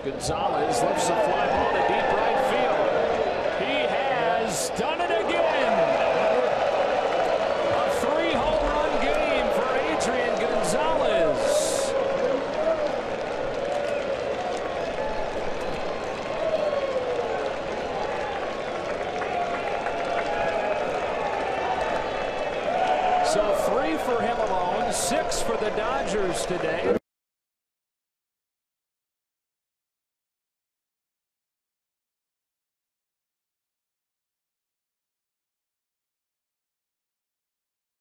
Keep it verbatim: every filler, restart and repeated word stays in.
Gonzalez lifts a fly ball to deep right field. He has done it again. A three home run game for Adrian Gonzalez. So three for him alone, six for the Dodgers today.